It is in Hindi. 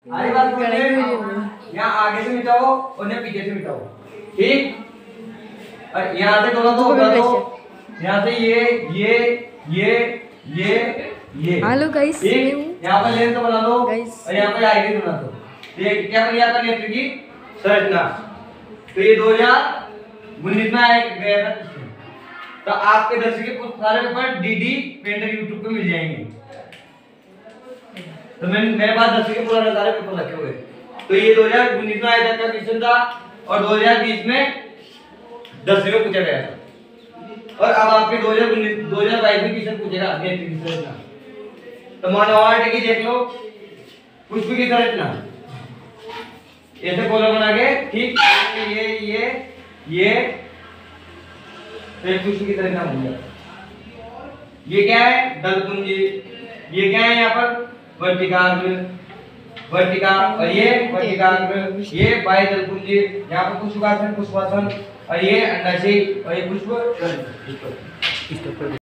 हमारी बात सुनिए, यहाँ आगे से मिटाओ और यहाँ पीछे से मिटाओ, ठीक। और यहाँ से दोनों को उठा दो, यहाँ से ये हेलो गाइस, यहाँ पर लेंथ बना लो और यहाँ पर आईडी बना दो। ये क्या बनी आपका नेत्र की संरचना। तो ये 2019 में गया था। तो आपके दर्शक के कुछ सारे पेपर डीडी पेंटर यूट्यूब पे मिल जाएंगे। तो मेरे पास 10 के पुराने सारे पेपर रखे हुए। तो ये 2019 में आया था क्वेश्चन था और 2020 में 10 में पूछा गया था। और अब आपके 2022 में क्वेश्चन पूछेगा नेत्र की संरचना। तो मानवार्ड की देख लो, पुष्प की संरचना ऐसे कॉलम बना के, ठीक। ये तो एक पुष्प की संरचना बन गया। ये क्या है? दलपुंज। ये क्या है? यहाँ पर वर्टिका और ये वर्टिका, ये बाह्य दलपुंज। यहाँ पर पुष्पासन और ये अंडाशय और ये पुष्प।